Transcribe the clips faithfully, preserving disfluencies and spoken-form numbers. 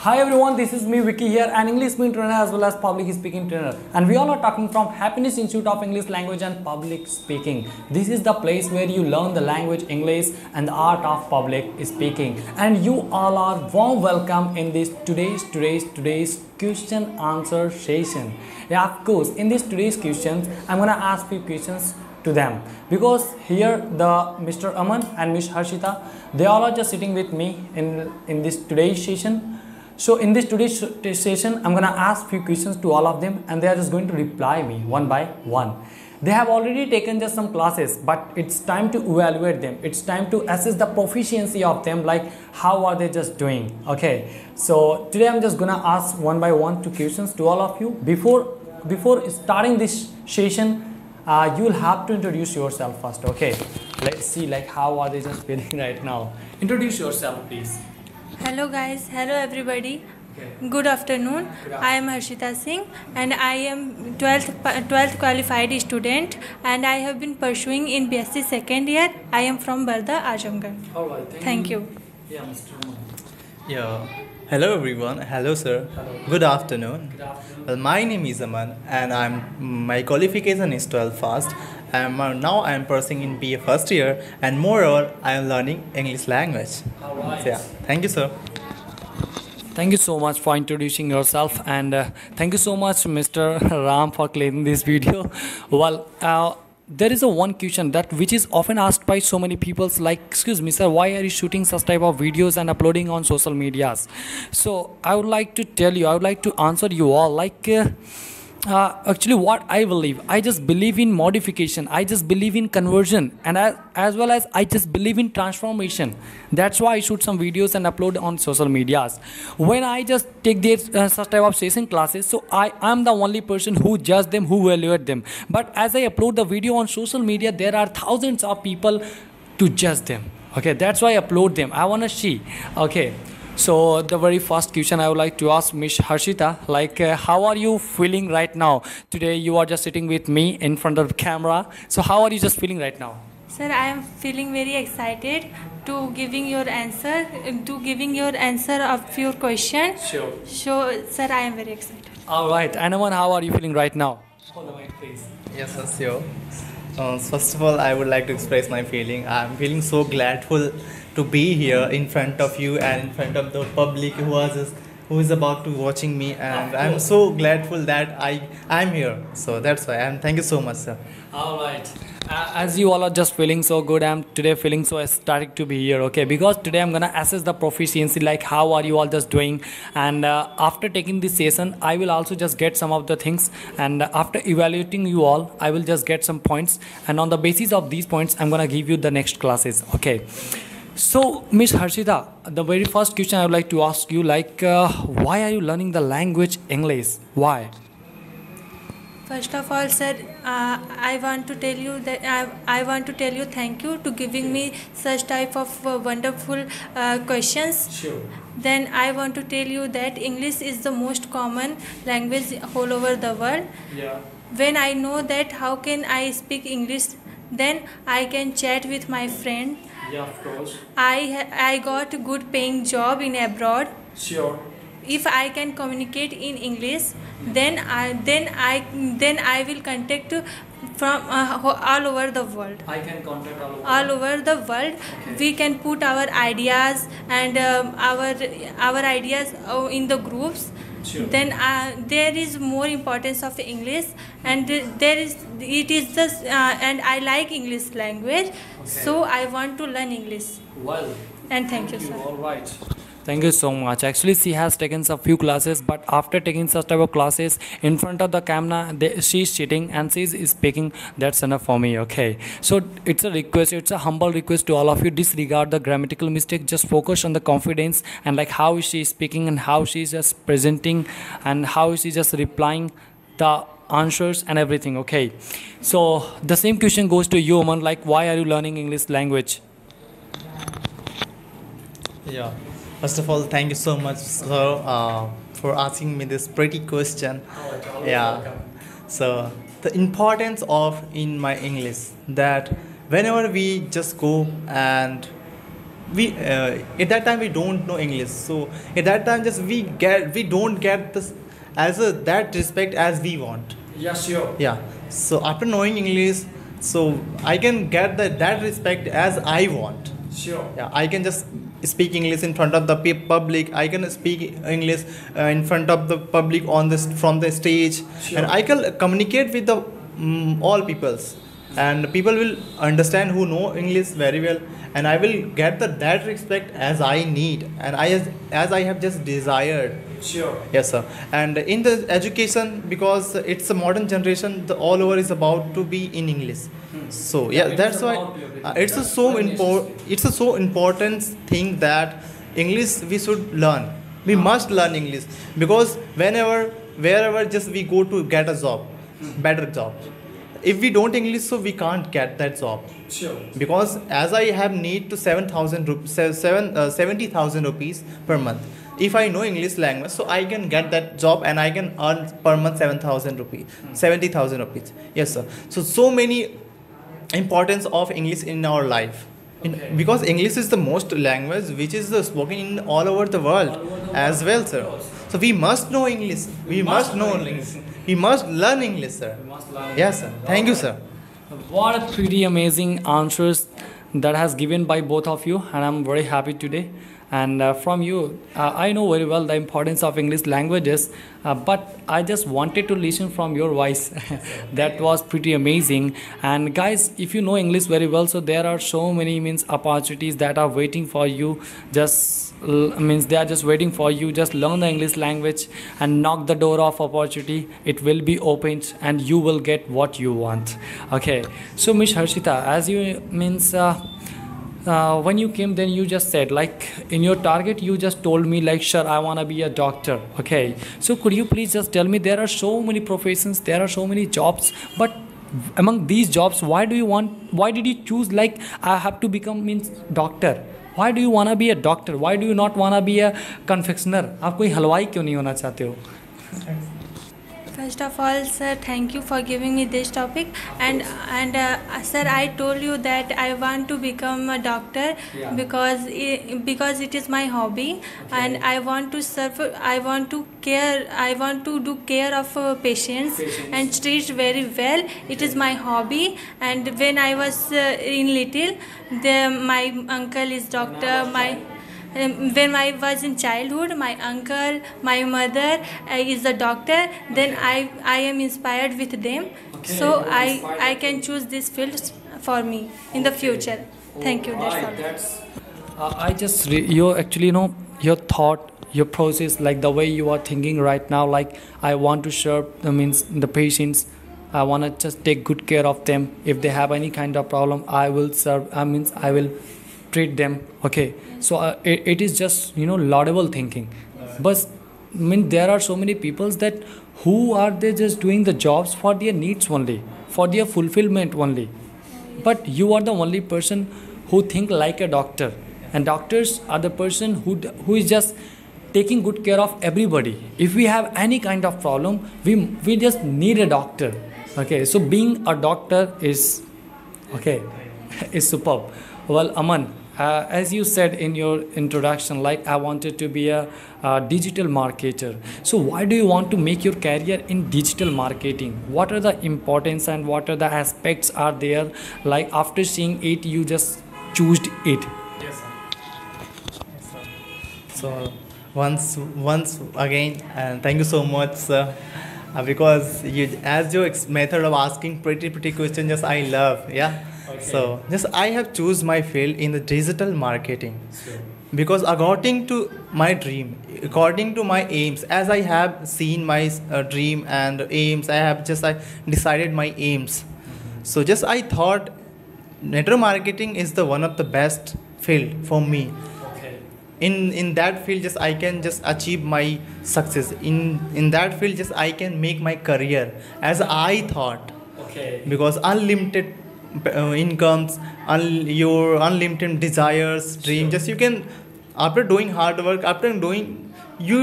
Hi everyone, this is me Vicky here, an English speaking trainer as well as public speaking trainer, and we all are talking from Happiness Institute of English Language and Public Speaking. This is the place where you learn the language English and the art of public speaking, and you all are warm welcome in this today's today's today's question answer session. Yeah, of course, in this today's questions I'm gonna ask few questions to them, because here the Mister Aman and Miss Harshita, they all are just sitting with me in in this today's session. So in this today's session I'm gonna ask few questions to all of them, and they are just going to reply me one by one. They have already taken just some classes, but it's time to evaluate them. It's time to assess the proficiency of them, like how are they just doing. Okay, so today I'm just gonna ask one by one two questions to all of you. Before before starting this session, uh, you will have to introduce yourself first. Okay, let's see like how are they just feeling right now. Introduce yourself please. Hello guys, hello everybody. Okay. Good afternoon. I am Harshita Singh and I am twelfth twelfth qualified student, and I have been pursuing in B S c second year. I am from Barda, Azamgarh. All right, thank, Thank you. you. Yeah, Mister Aman. Yeah. Hello everyone. Hello sir. Hello. Good afternoon. Good afternoon. Well, my name is Aman and I'm my qualification is twelve fast. I'm uh, now I'm pursuing in B A first year, and moreover I am learning English language. All right. So, yeah. Thank you sir. Thank you so much for introducing yourself, and uh, thank you so much Mister Ram for clearing this video. Well, uh, there is a one question that which is often asked by so many people, like, excuse me sir, why are you shooting such type of videos and uploading on social medias? So I would like to tell you, I would like to answer you all like uh, uh, actually what I believe, I just believe in modification, I just believe in conversion, and as, as well as I just believe in transformation. That's why I shoot some videos and upload on social medias. When I just take their uh, such type of session classes, so I am the only person who judge them, who evaluate them. But as I upload the video on social media, there are thousands of people to judge them. Okay, that's why I upload them. I want to see. Okay, so the very first question I would like to ask Miss Harshita, like uh, how are you feeling right now? Today you are just sitting with me in front of the camera. So how are you just feeling right now? Sir, I am feeling very excited to giving your answer, to giving your answer of your question. Sure. So, sir, I am very excited. All right. Anaman, how are you feeling right now? Hold the mic, please. Yes sir. Sure. Uh, first of all, I would like to express my feeling. I'm feeling so gladful to be here in front of you and in front of the public who was just, who is about to watching me, and I'm so gladful that I I'm here. So that's why. And thank you so much, sir. All right. Uh, as you all are just feeling so good, I'm today feeling so ecstatic to be here. Okay, because today I'm gonna assess the proficiency, like how are you all just doing, and uh, after taking this session, I will also just get some of the things, and after evaluating you all, I will just get some points, and on the basis of these points, I'm gonna give you the next classes. Okay. So, Miss Harshita, the very first question I would like to ask you, like, uh, why are you learning the language English? Why? First of all, sir, uh, I want to tell you that I, I want to tell you thank you to giving me such type of uh, wonderful uh, questions. Sure. Then I want to tell you that English is the most common language all over the world. Yeah. When I know that how can I speak English, then I can chat with my friend. Yeah, of course. I I got a good paying job in abroad. Sure. If I can communicate in English, then I then I then I will contact from uh, ho- all over the world. I can contact all over. All over the world, Okay. we can put our ideas and um, our our ideas uh, in the groups. Sure. Then uh, there is more importance of English, and there is it is just uh, and I like English language, so I want to learn English. Well. And thank you, sir. All right. Thank you so much. Actually, she has taken some few classes, but after taking such type of classes in front of the camera, they, she's sitting and she's speaking. That's enough for me. Okay. So it's a request. It's a humble request to all of you. Disregard the grammatical mistake. Just focus on the confidence and like how she is speaking and how she's just presenting and how she's just replying the answers and everything. Okay. So the same question goes to you, Aman. Like, why are you learning English language? Yeah. First of all, thank you so much, sir, uh, for asking me this pretty question. Yeah. So the importance of in my English, that whenever we just go and we uh, at that time we don't know English, so at that time just we get we don't get this as a that respect as we want. Yeah, sure. Yeah. So after knowing English, so I can get that that respect as I want. Sure. Yeah, I can just speak English in front of the pe- public. I can speak English uh, in front of the public on this from the stage, Sure. and I can communicate with the mm all peoples, and people will understand who know English very well, and I will get the that respect as I need, and I as, as I have just desired. Sure. Yes, sir. And in the education, because it's a modern generation, the all over is about to be in English. So yeah, it that's is why about everything. uh, it's a That's so what it is. important. It's a so important thing that English we should learn. We must learn English, because whenever, wherever, just we go to get a job, better job. If we don't English, so we can't get that job. Sure. Because as I have need to seven thousand rupees, seven uh, seventy thousand rupees per month. If I know English language, so I can get that job and I can earn per month seven thousand rupees, seventy thousand rupees. Yes, sir. So so many importance of English in our life. In, Okay. because English is the most language which is uh, spoken in all over the world All over the as world, well, of sir. course. So we must know English. We, must, know English. We must learn English, sir. We must learn Yes, sir. English. Thank you, sir. What a pretty amazing answers that has given by both of you, and I'm very happy today. And uh, from you, uh, I know very well the importance of English languages, uh, but I just wanted to listen from your voice. That was pretty amazing. And guys, if you know English very well, so there are so many means opportunities that are waiting for you. Just l- means they are just waiting for you. Just learn the English language and knock the door of opportunity. It will be opened, and you will get what you want. Okay. So Miss Harshita, as you means. Uh, uh, when you came, then you just said like in your target you just told me like, sure, I want to be a doctor. Okay, so could you please just tell me, there are so many professions, there are so many jobs, but among these jobs, why do you want, why did you choose like I have to become means doctor? Why do you want to be a doctor? Why do you not want to be a confectioner? आप कोई हलवाई क्यों नहीं होना चाहते हो? First of all, sir, thank you for giving me this topic. And and uh, sir, I told you that I want to become a doctor Yeah. because I, because it is my hobby, and I want to serve. I want to care. I want to do care of uh, patients, Patients. and treat very well. It is my hobby. And when I was uh, in little, the my uncle is doctor. My Um, when I was in childhood, my uncle, my mother uh, is a doctor. Then I I am inspired with them. Okay, So you are I inspired I with can choose this field for me in the future. Thank you. That's Alright, all. that's, uh, I just re- you actually know your thought, your process, like the way you are thinking right now. Like I want to serve the means the patients. I want to just take good care of them. If they have any kind of problem, I will serve. I means I will treat them. Okay, so uh, it, it is just you know laudable thinking. But I mean there are so many peoples that who are they just doing the jobs for their needs only, for their fulfillment only. But you are the only person who think like a doctor, and doctors are the person who d- who is just taking good care of everybody. If we have any kind of problem, we we just need a doctor. Okay, so being a doctor is okay is superb. Well, Aman, uh, as you said in your introduction, like I wanted to be a, uh digital marketer. So why do you want to make your career in digital marketing? What are the importance and what are the aspects are there? Like after seeing it, you just choose it. Yes, sir. Yes, sir. So once, once again, and thank you so much, sir, uh, because you, as your ex- method of asking pretty pretty questions, just I love, yeah. Okay. So just I have choose my field in the digital marketing, because according to my dream, according to my aims, as I have seen my uh, dream and aims, I have just I decided my aims. So just I thought network marketing is the one of the best field for me. Okay. In in that field, just I can just achieve my success. In in that field, just I can make my career as I thought, Okay. because unlimited uh, incomes, un- your unlimited desires, dream. Just you can, after doing hard work, after doing you,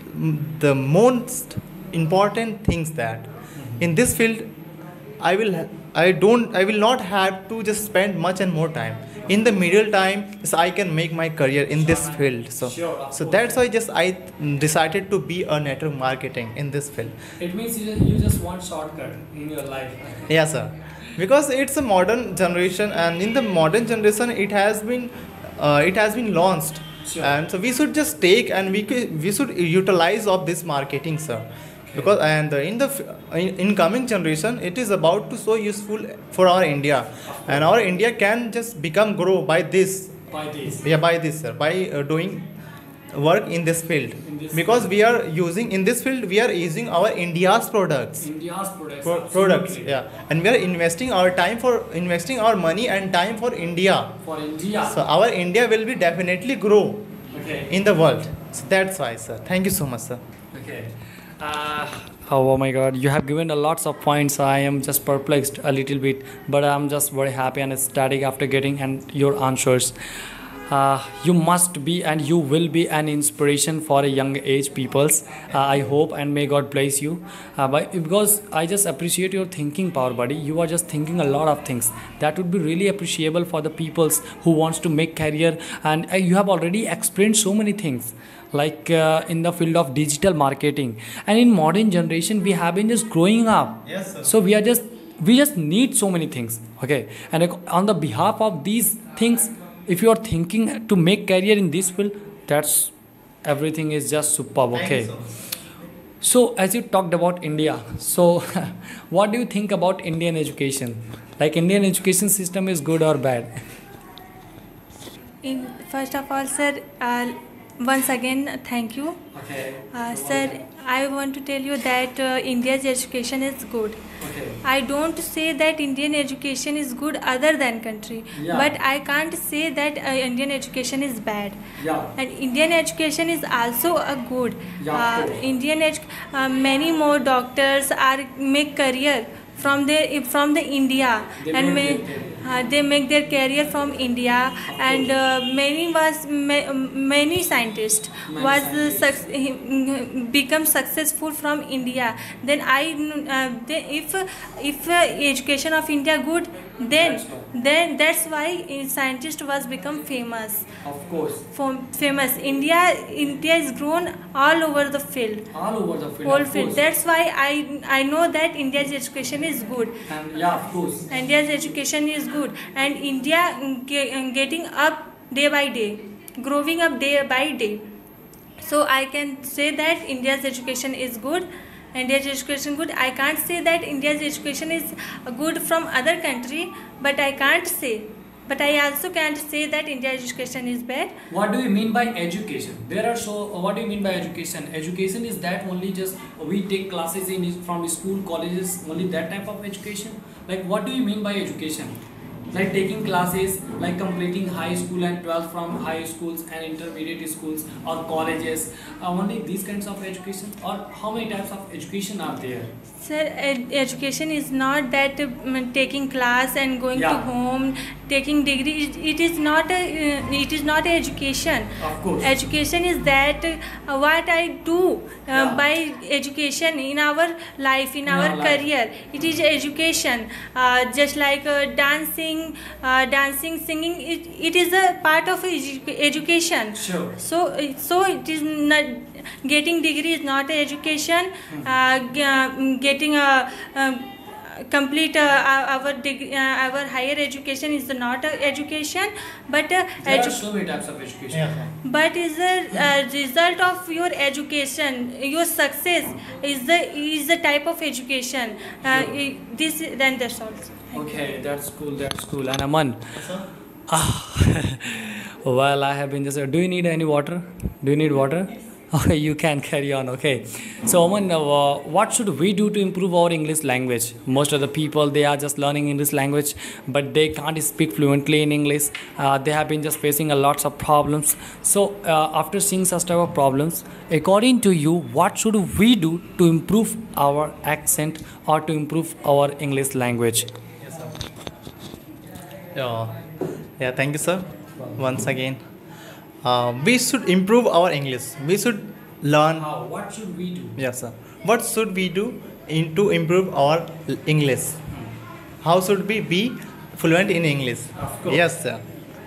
the most important things that in this field, I will, ha- I don't, I will not have to just spend much and more time. in the middle time, so I can make my career in this field. So, Sure, of so course. that's why just I decided to be a network marketing in this field. It means you just, you just want shortcut in your life. Yes, sir. Because it's a modern generation, and in the modern generation, it has been, uh, it has been launched, Sure. and so we should just take and we could, we should utilize of this marketing, sir. Because and in the f- in incoming generation, it is about to so useful for our India, and our India can just become grow by this, By this. yeah, by this, sir, by uh, doing work in this field. In this Because field. we are using in this field, we are using our India's products. India's products. Pro- products, absolutely. yeah, and we are investing our time for investing our money and time for India. For India. So our India will be definitely grow Okay. in the world. So that's why, sir. Thank you so much, sir. Okay. Uh, oh my God, you have given a lots of points. I am just perplexed a little bit, but I'm just very happy and ecstatic after getting and your answers. Uh, you must be and you will be an inspiration for a young age peoples. Uh, I hope and may God bless you. Uh, but because I just appreciate your thinking power, buddy. You are just thinking a lot of things that would be really appreciable for the peoples who wants to make career. And uh, you have already explained so many things, like uh, in the field of digital marketing, and in modern generation we have been just growing up. Yes, sir. So we are just we just need so many things. Okay, and uh, on the behalf of these things, if you are thinking to make career in this field, that's everything is just superb. Thank Okay, you so much. so as you talked about India, so what do you think about Indian education? Like Indian education system is good or bad? In first of all, sir, uh, once again, thank you. Okay. Uh, sir, I want to tell you that uh, India's education is good. Okay. I don't say that Indian education is good other than country, Yeah. but I can't say that uh, Indian education is bad. Yeah. And Indian education is also a good. Yeah, of uh, course. Indian edu- uh, many more doctors are make career from their from the India, They and make may, their career. uh, they make their career from India, and uh, many was ma- many scientists Many was uh, scientists. suc- become successful from India. Then I uh, they, if if uh, education of India good, then That's why. then that's why uh, scientist was become famous. Of course. From famous India India is grown all over the field, All over the field. whole of field. course. That's why I I know that India's education is good. And yeah, of course. India's education is good, and India mm, ge- mm, getting up day by day, growing up day by day. So I can say that India's education is good. India's education good. I can't say that India's education is good from other country, but I can't say. But I also can't say that India's education is bad. What do you mean by education? There are so. What do you mean by education? Education is that only just we take classes in from school, colleges, only that type of education. Like what do you mean by education? Like taking classes, like completing high school and twelfth from high schools and intermediate schools or colleges. Uh, only these kinds of education, or how many types of education are there? Sir, ed- education is not that um, taking class and going to Yeah. home, taking degree. It, it is not a. Uh, it is not a education. Of course. Education is that uh, what I do uh, Yeah. by education in our life, in In our our life. career. It is education. Uh, just like uh, dancing, uh, dancing, singing. It, it is a part of edu- education. Sure. So, uh, so it is not getting degree is not a education. Uh, g- uh, getting a um, complete uh, our degree, uh, our higher education is not a education, but uh, There are edu- so many types of education. Yeah. but is the uh, result of your education, your success is the is the type of education. Uh, i- this then that's all. Okay, that's cool. That's cool. And Aman. Ah, well, I have been just. Do you need any water? Do you need water? Okay, you can carry on. Okay, so Aman, uh, what should we do to improve our English language? Most of the people, they are just learning English language, but they can't speak fluently in English. Uh, they have been just facing a lots of problems. So uh, after seeing such type of problems, according to you, what should we do to improve our accent or to improve our English language? Yeah, yeah. Thank you, sir. Once again, uh, we should improve our English. We should learn. How? What should we do? Yes, sir. What should we do in to improve our l- English? How should we be fluent in English? Of course. Yes, sir.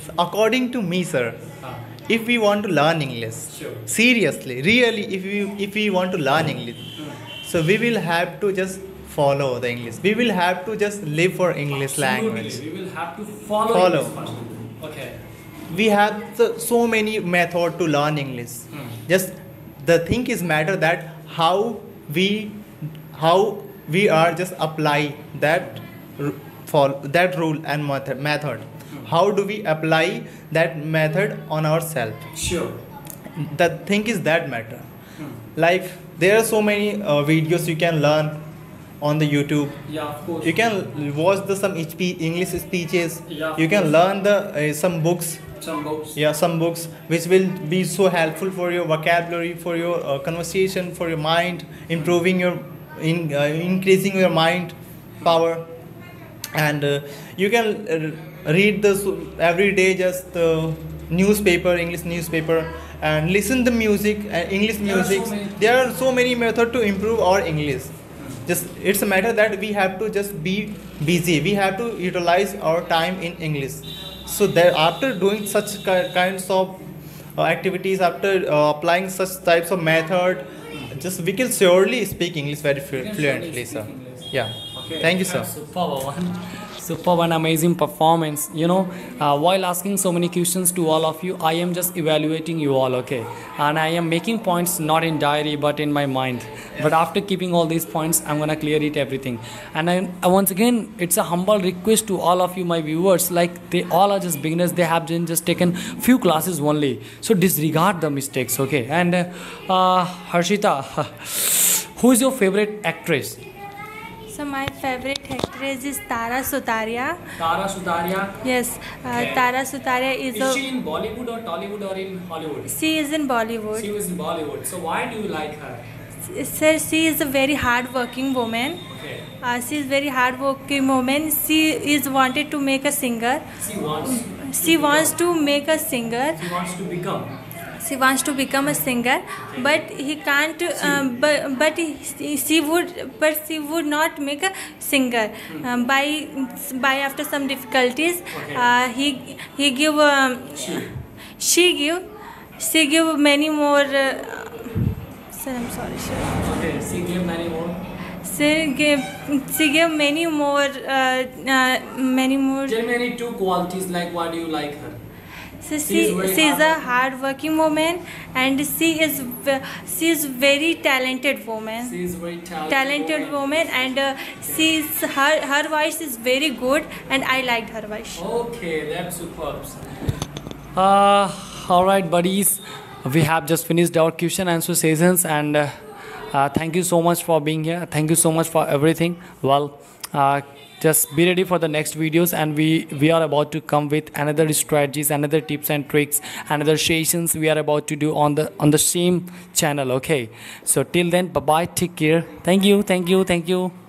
according to me, sir, Ah, if we want to learn English, Sure. seriously, really, if we if we want to learn English, so we will have to just follow the English. We will have to just live for English language. absolutely. We will have to follow, Follow. English first. Okay. We have so, so many method to learn English. Hmm. Just the thing is matter that how we how we are just apply that r- for that rule and method method. How do we apply that method on ourselves? Sure. The thing is that matter. Hmm. Like there are so many uh, videos you can learn on the YouTube. Yeah, of course. You can watch the some H P English speeches. Yeah, of You can course. learn the uh, some books. Some books. Yeah, some books which will be so helpful for your vocabulary, for your uh, conversation, for your mind, improving your in uh, increasing your mind power. And uh, you can uh, read this every day, just the newspaper, English newspaper, and listen the music, uh, English There are so music. many- There are so many methods to improve our English. Just it's a matter that we have to just be busy. We have to utilize our time in English. So that after doing such ki- kinds of uh, activities, after uh, applying such types of method, just we can surely speak English very We flu- can fluently, surely sir. speak English. Yeah. Okay. Thank you, sir. Superb one. Superb and amazing performance. You know, uh, while asking so many questions to all of you, I am just evaluating you all, okay? And I am making points not in diary but in my mind. But after keeping all these points, I'm gonna clear it everything. And I, I once again, it's a humble request to all of you, my viewers. Like they all are just beginners. They have been just taken few classes only. So disregard the mistakes, okay? And uh, uh, Harshita, who is your favorite actress? So my favorite actress is Tara Sutaria. Tara Sutaria. Yes, uh, Okay. Tara Sutaria is, Is she a. in Bollywood or Tollywood or in Hollywood? She is in Bollywood. She was in Bollywood. So why do you like her? Sir, she is a very hard-working woman. Okay. Uh, she is very hard-working woman. She is wanted to make a singer. She wants. She wants to make a singer. She wants to become. She wants to become a singer, but he can't. Um, but but he, she would, but she would not make a singer. Um, by by after some difficulties, Okay. uh, he he give. Um, She. she give. She give many more. Uh, sir, I'm sorry, sir. Okay. She gave many more. She gave. She gave many more. Uh, uh, many more. Tell me any two qualities like why do you like her? So She she, is very she is a hardworking. hard-working woman, and she is ve- she is very talented woman. She is very talented. Talented woman, and uh, she is her her voice is very good, and I liked her voice. Okay, that's superb. Uh, all right, buddies. We have just finished our question answer sessions, and uh, uh, thank you so much for being here. Thank you so much for everything. Well, uh, just be ready for the next videos, and we we are about to come with another strategies, another tips and tricks, another sessions we are about to do on the on the same channel. Okay, so till then, bye bye. Take care. Thank you. Thank you. Thank you.